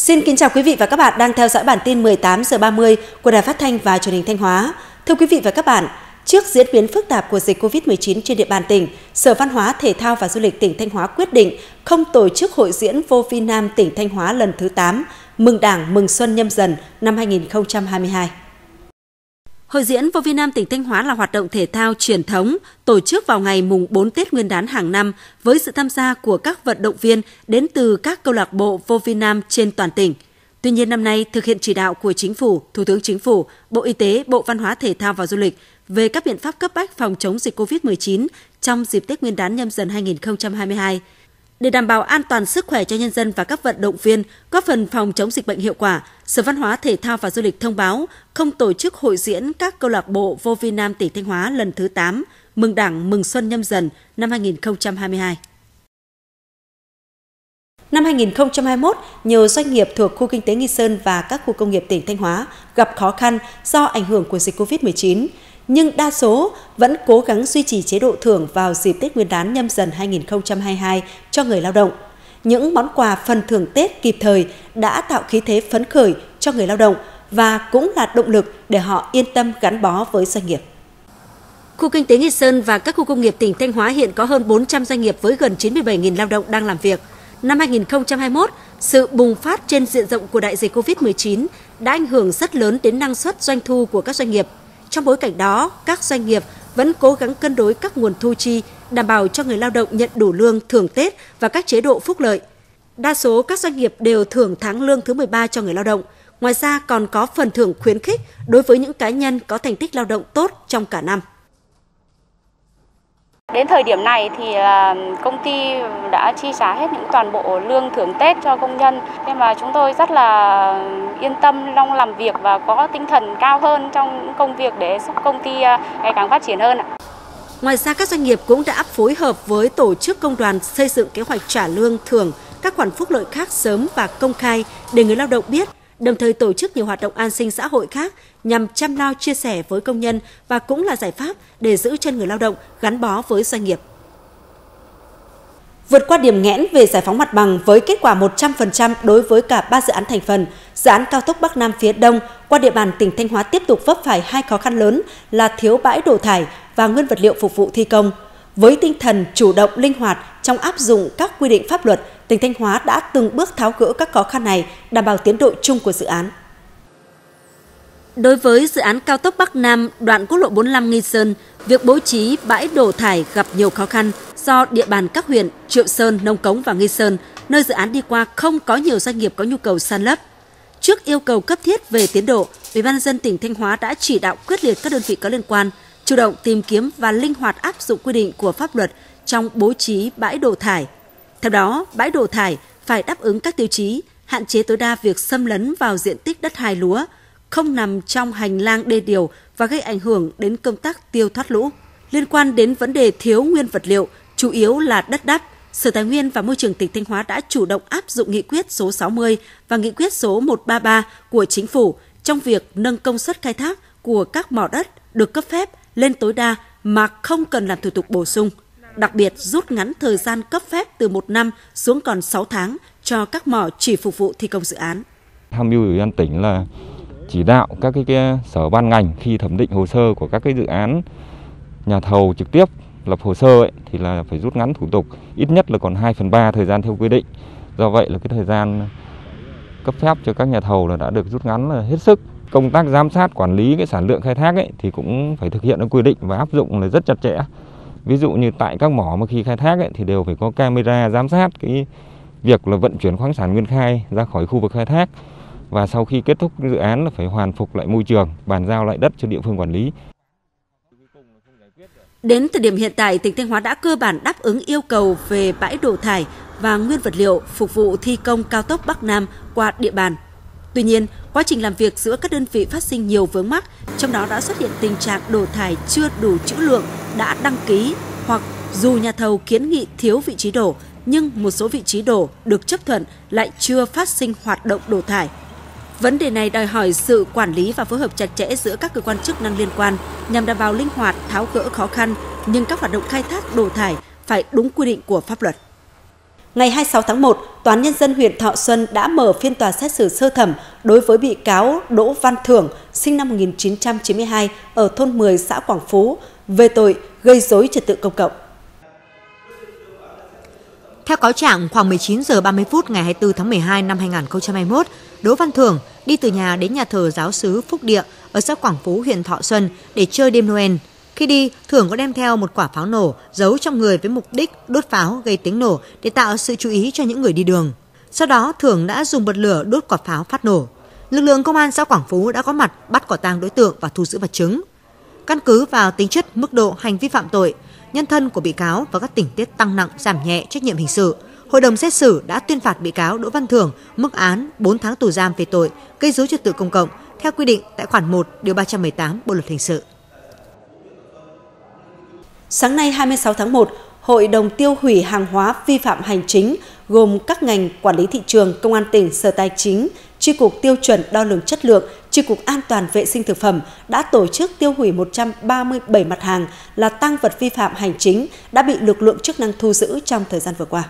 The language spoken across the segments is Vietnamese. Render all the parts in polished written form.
Xin kính chào quý vị và các bạn đang theo dõi bản tin 18 giờ 30 của Đài Phát thanh và Truyền hình Thanh Hóa. Thưa quý vị và các bạn, trước diễn biến phức tạp của dịch Covid-19 trên địa bàn tỉnh, Sở Văn hóa, Thể thao và Du lịch tỉnh Thanh Hóa quyết định không tổ chức hội diễn Vô Vi Nam tỉnh Thanh Hóa lần thứ 8, mừng Đảng, mừng Xuân Nhâm Dần năm 2022. Hội diễn Vô Vi Nam tỉnh Thanh Hóa là hoạt động thể thao truyền thống tổ chức vào ngày mùng 4 Tết Nguyên đán hàng năm với sự tham gia của các vận động viên đến từ các câu lạc bộ Vô Vi Nam trên toàn tỉnh. Tuy nhiên năm nay thực hiện chỉ đạo của Chính phủ, Thủ tướng Chính phủ, Bộ Y tế, Bộ Văn hóa Thể thao và Du lịch về các biện pháp cấp bách phòng chống dịch Covid-19 trong dịp Tết Nguyên đán Nhâm Dần 2022. Để đảm bảo an toàn sức khỏe cho nhân dân và các vận động viên, góp phần phòng chống dịch bệnh hiệu quả, Sở Văn hóa, Thể thao và Du lịch thông báo không tổ chức hội diễn các câu lạc bộ Vô Vi Nam tỉnh Thanh Hóa lần thứ 8, mừng Đảng, mừng Xuân Nhâm Dần năm 2022. Năm 2021, nhiều doanh nghiệp thuộc khu kinh tế Nghi Sơn và các khu công nghiệp tỉnh Thanh Hóa gặp khó khăn do ảnh hưởng của dịch Covid-19, nhưng đa số vẫn cố gắng duy trì chế độ thưởng vào dịp Tết Nguyên đán Nhâm Dần 2022 cho người lao động. Những món quà phần thưởng Tết kịp thời đã tạo khí thế phấn khởi cho người lao động và cũng là động lực để họ yên tâm gắn bó với doanh nghiệp. Khu kinh tế Nghi Sơn và các khu công nghiệp tỉnh Thanh Hóa hiện có hơn 400 doanh nghiệp với gần 97.000 lao động đang làm việc. Năm 2021, sự bùng phát trên diện rộng của đại dịch Covid-19 đã ảnh hưởng rất lớn đến năng suất doanh thu của các doanh nghiệp. Trong bối cảnh đó, các doanh nghiệp vẫn cố gắng cân đối các nguồn thu chi, đảm bảo cho người lao động nhận đủ lương thưởng Tết và các chế độ phúc lợi. Đa số các doanh nghiệp đều thưởng tháng lương thứ 13 cho người lao động. Ngoài ra còn có phần thưởng khuyến khích đối với những cá nhân có thành tích lao động tốt trong cả năm. Đến thời điểm này thì công ty đã chi trả hết những toàn bộ lương thưởng Tết cho công nhân. Thế mà chúng tôi rất là yên tâm trong làm việc và có tinh thần cao hơn trong công việc để giúp công ty ngày càng phát triển hơn ạ. Ngoài ra các doanh nghiệp cũng đã phối hợp với tổ chức công đoàn xây dựng kế hoạch trả lương thưởng, các khoản phúc lợi khác sớm và công khai để người lao động biết, đồng thời tổ chức nhiều hoạt động an sinh xã hội khác nhằm chăm lo chia sẻ với công nhân và cũng là giải pháp để giữ chân người lao động gắn bó với doanh nghiệp. Vượt qua điểm nghẽn về giải phóng mặt bằng với kết quả 100% đối với cả 3 dự án thành phần, dự án cao tốc Bắc Nam phía Đông qua địa bàn tỉnh Thanh Hóa tiếp tục vấp phải hai khó khăn lớn là thiếu bãi đổ thải và nguyên vật liệu phục vụ thi công. Với tinh thần chủ động linh hoạt trong áp dụng các quy định pháp luật, tỉnh Thanh Hóa đã từng bước tháo gỡ các khó khăn này, đảm bảo tiến độ chung của dự án. Đối với dự án cao tốc Bắc Nam đoạn quốc lộ 45 Nghi Sơn, việc bố trí bãi đổ thải gặp nhiều khó khăn do địa bàn các huyện Triệu Sơn, Nông Cống và Nghi Sơn, nơi dự án đi qua không có nhiều doanh nghiệp có nhu cầu san lấp. Trước yêu cầu cấp thiết về tiến độ, Ủy ban nhân dân tỉnh Thanh Hóa đã chỉ đạo quyết liệt các đơn vị có liên quan chủ động tìm kiếm và linh hoạt áp dụng quy định của pháp luật trong bố trí bãi đổ thải. Theo đó, bãi đổ thải phải đáp ứng các tiêu chí, hạn chế tối đa việc xâm lấn vào diện tích đất hài lúa, không nằm trong hành lang đê điều và gây ảnh hưởng đến công tác tiêu thoát lũ. Liên quan đến vấn đề thiếu nguyên vật liệu, chủ yếu là đất đắp, Sở Tài nguyên và Môi trường tỉnh Thanh Hóa đã chủ động áp dụng nghị quyết số 60 và nghị quyết số 133 của Chính phủ trong việc nâng công suất khai thác của các mỏ đất được cấp phép lên tối đa mà không cần làm thủ tục bổ sung. Đặc biệt rút ngắn thời gian cấp phép từ 1 năm xuống còn 6 tháng cho các mỏ chỉ phục vụ thi công dự án. Tham mưu Ủy ban tỉnh là chỉ đạo các cái sở ban ngành khi thẩm định hồ sơ của các cái dự án, nhà thầu trực tiếp lập hồ sơ thì là phải rút ngắn thủ tục, ít nhất là còn 2/3 thời gian theo quy định. Do vậy là cái thời gian cấp phép cho các nhà thầu là đã được rút ngắn là hết sức. Công tác giám sát quản lý cái sản lượng khai thác thì cũng phải thực hiện theo quy định và áp dụng là rất chặt chẽ. Ví dụ như tại các mỏ mà khi khai thác thì đều phải có camera giám sát cái việc là vận chuyển khoáng sản nguyên khai ra khỏi khu vực khai thác. Và sau khi kết thúc dự án là phải hoàn phục lại môi trường, bàn giao lại đất cho địa phương quản lý. Đến thời điểm hiện tại, tỉnh Thanh Hóa đã cơ bản đáp ứng yêu cầu về bãi đổ thải và nguyên vật liệu phục vụ thi công cao tốc Bắc Nam qua địa bàn. Tuy nhiên, quá trình làm việc giữa các đơn vị phát sinh nhiều vướng mắc, trong đó đã xuất hiện tình trạng đổ thải chưa đủ trữ lượng đã đăng ký hoặc dù nhà thầu kiến nghị thiếu vị trí đổ, nhưng một số vị trí đổ được chấp thuận lại chưa phát sinh hoạt động đổ thải. Vấn đề này đòi hỏi sự quản lý và phối hợp chặt chẽ giữa các cơ quan chức năng liên quan nhằm đảm bảo linh hoạt, tháo gỡ khó khăn, nhưng các hoạt động khai thác đổ thải phải đúng quy định của pháp luật. Ngày 26 tháng 1, Tòa án Nhân dân huyện Thọ Xuân đã mở phiên tòa xét xử sơ thẩm đối với bị cáo Đỗ Văn Thưởng, sinh năm 1992, ở thôn 10 xã Quảng Phú, về tội gây rối trật tự công cộng. Theo cáo trạng, khoảng 19 giờ 30 phút ngày 24 tháng 12 năm 2021, Đỗ Văn Thưởng đi từ nhà đến nhà thờ giáo xứ Phúc Địa ở xã Quảng Phú, huyện Thọ Xuân để chơi đêm Noel. Khi đi, Thưởng có đem theo một quả pháo nổ giấu trong người với mục đích đốt pháo gây tiếng nổ để tạo sự chú ý cho những người đi đường. Sau đó, Thưởng đã dùng bật lửa đốt quả pháo phát nổ. Lực lượng công an xã Quảng Phú đã có mặt bắt quả tang đối tượng và thu giữ vật chứng. Căn cứ vào tính chất, mức độ hành vi phạm tội, nhân thân của bị cáo và các tình tiết tăng nặng giảm nhẹ trách nhiệm hình sự, Hội đồng xét xử đã tuyên phạt bị cáo Đỗ Văn Thưởng mức án 4 tháng tù giam về tội gây rối trật tự công cộng theo quy định tại khoản 1 điều 318 Bộ luật hình sự. Sáng nay 26 tháng 1, Hội đồng tiêu hủy hàng hóa vi phạm hành chính gồm các ngành quản lý thị trường, Công an tỉnh, Sở Tài chính, Chi cục Tiêu chuẩn đo lường chất lượng, Chi cục An toàn vệ sinh thực phẩm đã tổ chức tiêu hủy 137 mặt hàng là tang vật vi phạm hành chính đã bị lực lượng chức năng thu giữ trong thời gian vừa qua.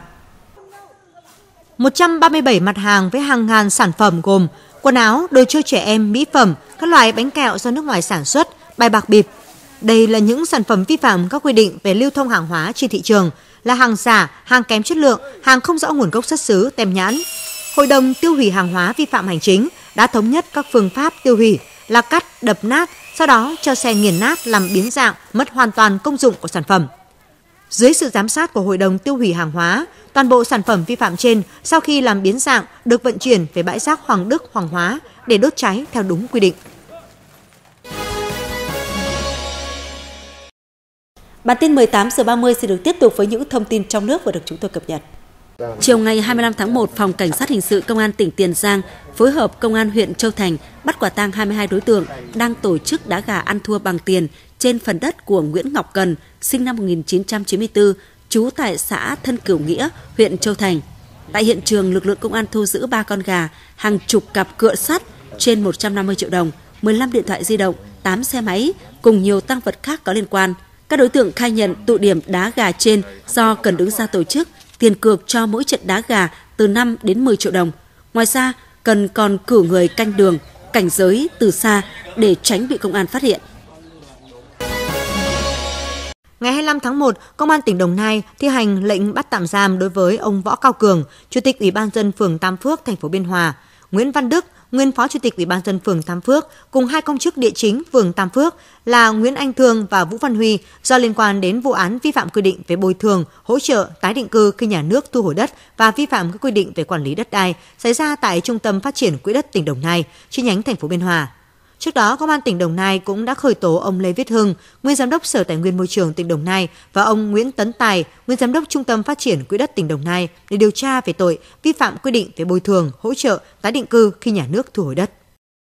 137 mặt hàng với hàng ngàn sản phẩm gồm quần áo, đồ chơi trẻ em, mỹ phẩm, các loại bánh kẹo do nước ngoài sản xuất, bài bạc bịp. Đây là những sản phẩm vi phạm các quy định về lưu thông hàng hóa trên thị trường, là hàng giả, hàng kém chất lượng, hàng không rõ nguồn gốc xuất xứ, tem nhãn. Hội đồng tiêu hủy hàng hóa vi phạm hành chính đã thống nhất các phương pháp tiêu hủy là cắt, đập nát, sau đó cho xe nghiền nát làm biến dạng, mất hoàn toàn công dụng của sản phẩm. Dưới sự giám sát của Hội đồng tiêu hủy hàng hóa, toàn bộ sản phẩm vi phạm trên sau khi làm biến dạng được vận chuyển về bãi rác Hoàng Đức, Hoàng Hóa để đốt cháy theo đúng quy định. Bản tin 18 giờ 30 sẽ được tiếp tục với những thông tin trong nước vừa được chúng tôi cập nhật. Chiều ngày 25 tháng 1, Phòng Cảnh sát Hình sự Công an tỉnh Tiền Giang phối hợp Công an huyện Châu Thành bắt quả tang 22 đối tượng đang tổ chức đá gà ăn thua bằng tiền trên phần đất của Nguyễn Ngọc Cần, sinh năm 1994, trú tại xã Thân Cửu Nghĩa, huyện Châu Thành. Tại hiện trường, lực lượng công an thu giữ 3 con gà, hàng chục cặp cựa sắt, trên 150 triệu đồng, 15 điện thoại di động, 8 xe máy cùng nhiều tang vật khác có liên quan. Các đối tượng khai nhận tụ điểm đá gà trên do Cần đứng ra tổ chức, tiền cược cho mỗi trận đá gà từ 5 đến 10 triệu đồng. Ngoài ra, Cần còn cử người canh đường, cảnh giới từ xa để tránh bị công an phát hiện. Ngày 25 tháng 1, Công an tỉnh Đồng Nai thi hành lệnh bắt tạm giam đối với ông Võ Cao Cường, Chủ tịch Ủy ban nhân dân phường Tam Phước, thành phố Biên Hòa, Nguyễn Văn Đức, nguyên Phó Chủ tịch Ủy ban nhân dân phường Tam Phước cùng 2 công chức địa chính phường Tam Phước là Nguyễn Anh Thương và Vũ Văn Huy do liên quan đến vụ án vi phạm quy định về bồi thường, hỗ trợ, tái định cư khi nhà nước thu hồi đất và vi phạm các quy định về quản lý đất đai xảy ra tại Trung tâm Phát triển Quỹ đất tỉnh Đồng Nai, chi nhánh thành phố Biên Hòa. Trước đó, Công an tỉnh Đồng Nai cũng đã khởi tố ông Lê Viết Hưng, nguyên Giám đốc Sở Tài nguyên Môi trường tỉnh Đồng Nai và ông Nguyễn Tấn Tài, nguyên Giám đốc Trung tâm Phát triển Quỹ đất tỉnh Đồng Nai để điều tra về tội vi phạm quy định về bồi thường, hỗ trợ, tái định cư khi nhà nước thu hồi đất.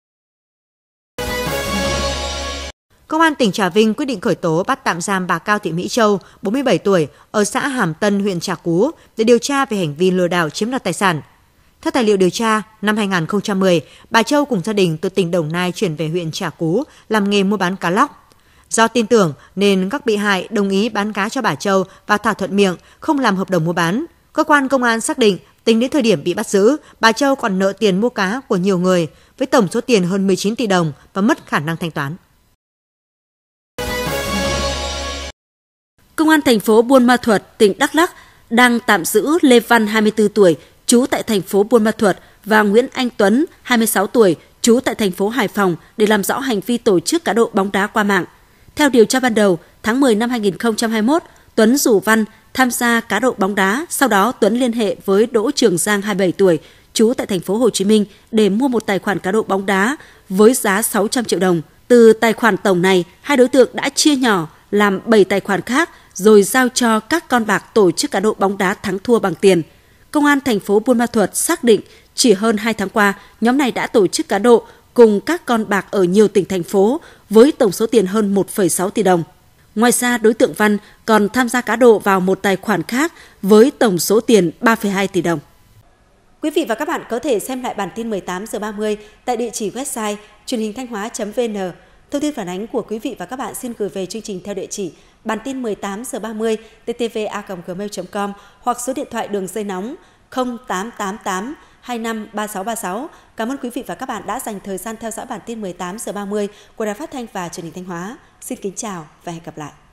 Công an tỉnh Trà Vinh quyết định khởi tố bắt tạm giam bà Cao Thị Mỹ Châu, 47 tuổi, ở xã Hàm Tân, huyện Trà Cú để điều tra về hành vi lừa đảo chiếm đoạt tài sản. Theo tài liệu điều tra, năm 2010, bà Châu cùng gia đình từ tỉnh Đồng Nai chuyển về huyện Trà Cú làm nghề mua bán cá lóc. Do tin tưởng nên các bị hại đồng ý bán cá cho bà Châu và thỏa thuận miệng không làm hợp đồng mua bán. Cơ quan công an xác định tính đến thời điểm bị bắt giữ, bà Châu còn nợ tiền mua cá của nhiều người với tổng số tiền hơn 19 tỷ đồng và mất khả năng thanh toán. Công an thành phố Buôn Ma Thuột, tỉnh Đắk Lắk đang tạm giữ Lê Văn, 24 tuổi, trú tại thành phố Buôn Ma Thuột và Nguyễn Anh Tuấn, 26 tuổi, trú tại thành phố Hải Phòng để làm rõ hành vi tổ chức cá độ bóng đá qua mạng. Theo điều tra ban đầu, tháng 10 năm 2021, Tuấn rủ Văn tham gia cá độ bóng đá, sau đó Tuấn liên hệ với Đỗ Trường Giang, 27 tuổi, trú tại thành phố Hồ Chí Minh để mua một tài khoản cá độ bóng đá với giá 600 triệu đồng. Từ tài khoản tổng này, hai đối tượng đã chia nhỏ làm 7 tài khoản khác rồi giao cho các con bạc tổ chức cá độ bóng đá thắng thua bằng tiền. Công an thành phố Buôn Ma Thuột xác định chỉ hơn 2 tháng qua, nhóm này đã tổ chức cá độ cùng các con bạc ở nhiều tỉnh thành phố với tổng số tiền hơn 1,6 tỷ đồng. Ngoài ra, đối tượng Văn còn tham gia cá độ vào một tài khoản khác với tổng số tiền 3,2 tỷ đồng. Quý vị và các bạn có thể xem lại bản tin 18 giờ 30 tại địa chỉ website truyền hình thanh hóa.vn. Thông tin phản ánh của quý vị và các bạn xin gửi về chương trình theo địa chỉ bản tin 18h30 ttv@gmail.com hoặc số điện thoại đường dây nóng 0888 25 3636. Cảm ơn quý vị và các bạn đã dành thời gian theo dõi bản tin 18h30 của Đài Phát thanh và Truyền hình Thanh Hóa. Xin kính chào và hẹn gặp lại.